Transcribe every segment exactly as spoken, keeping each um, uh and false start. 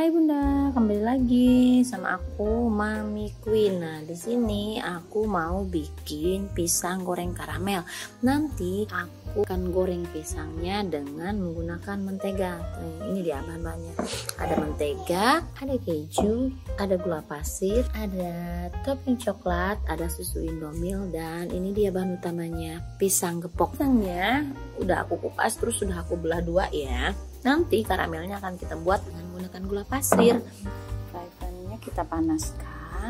Hai Bunda, kembali lagi sama aku Mami Queen. Nah, di sini aku mau bikin pisang goreng karamel. Nanti aku akan goreng pisangnya dengan menggunakan mentega. Nah, ini dia bahan-bahannya. Ada mentega, ada keju, ada gula pasir, ada topping coklat, ada susu Indomil, dan ini dia bahan utamanya, pisang gepok. Pisangnya udah aku kupas, terus sudah aku belah dua ya. Nanti karamelnya akan kita buat dengan menggunakan gula pasir. Fry pan-nya kita panaskan,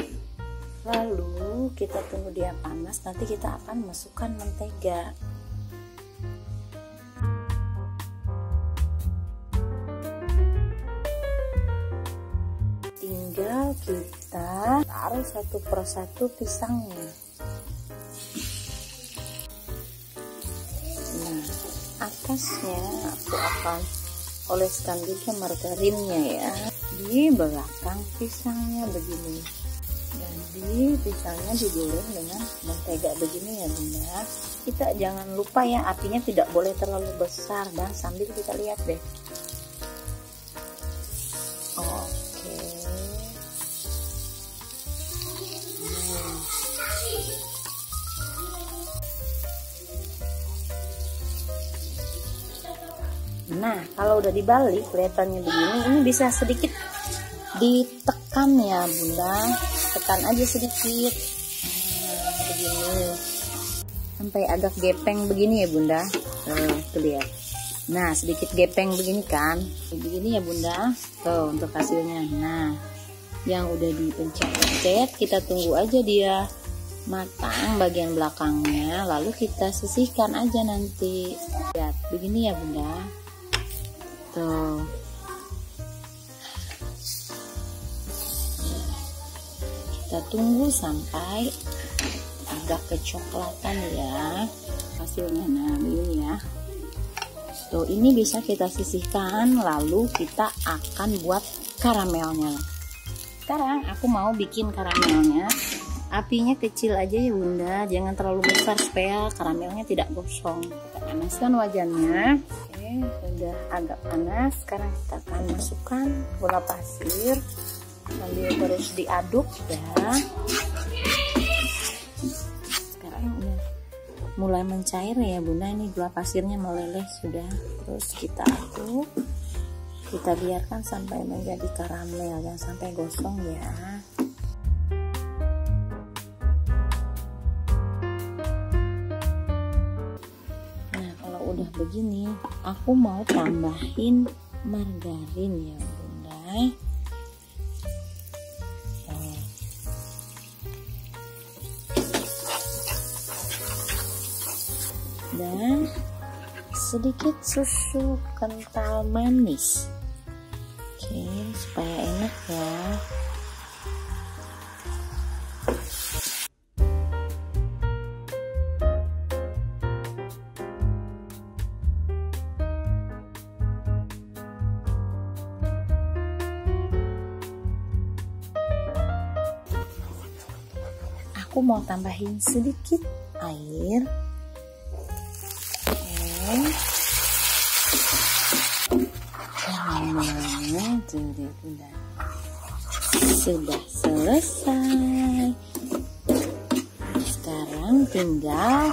lalu kita tunggu dia panas. Nanti kita akan masukkan mentega. Tinggal kita taruh satu persatu pisangnya. Atasnya aku akan oleskan juga margarinnya ya, di belakang pisangnya begini, dan di pisangnya digoreng dengan mentega begini ya Bunda. Kita jangan lupa ya, apinya tidak boleh terlalu besar, dan sambil kita lihat deh. Oke. Hmm. Nah, kalau udah dibalik kelihatannya begini, ini bisa sedikit ditekan ya Bunda, tekan aja sedikit, nah, begini, sampai agak gepeng begini ya Bunda. Tuh, tuh lihat. Nah, sedikit gepeng begini kan, begini ya Bunda. Tuh untuk hasilnya. Nah, yang udah dipencet-pencet, kita tunggu aja dia matang bagian belakangnya, lalu kita sisihkan aja nanti. Lihat, begini ya Bunda. Tuh. Kita tunggu sampai agak kecoklatan ya hasilnya. Nah, ini ya. Tuh, ini bisa kita sisihkan, lalu kita akan buat karamelnya. Sekarang aku mau bikin karamelnya. Apinya kecil aja ya Bunda, jangan terlalu besar supaya karamelnya tidak gosong. Kita panaskan wajannya. Oke, sudah agak panas. Sekarang kita akan masukkan gula pasir sambil terus diaduk ya. Sekarang udah mulai mencair ya Bunda, ini gula pasirnya meleleh sudah. Terus kita aduk, kita biarkan sampai menjadi karamel, jangan sampai gosong ya. Udah begini, aku mau tambahin margarin ya Bunda. Oh. Dan sedikit susu kental manis. Oke, supaya enak ya. Aku mau tambahin sedikit air. Oke. Karamelnya jadi udah sudah selesai. Sekarang tinggal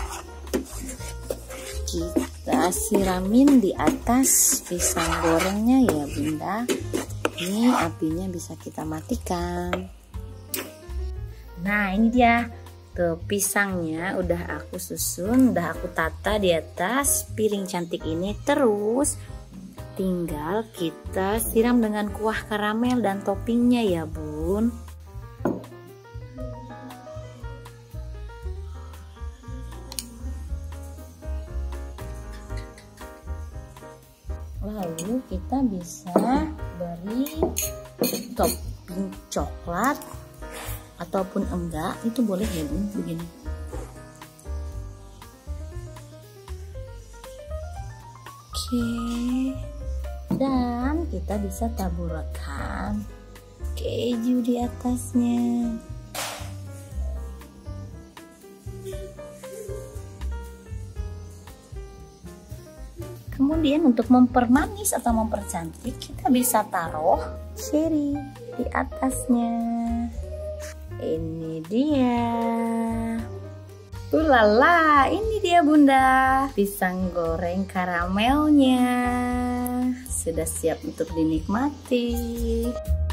kita siramin di atas pisang gorengnya ya Bunda. Ini apinya bisa kita matikan. Nah, ini dia tuh pisangnya udah aku susun, udah aku tata di atas piring cantik ini. Terus tinggal kita siram dengan kuah karamel dan toppingnya ya Bun. Lalu kita bisa beri topping coklat ataupun enggak, itu boleh ya Bun, begini. Oke, dan kita bisa taburkan keju di atasnya. Kemudian Kemudian untuk mempermanis atau mempercantik, kita bisa taruh cherry di atasnya. Ini dia. Ulala, ini dia Bunda, pisang goreng karamelnya. Sudah siap untuk dinikmati.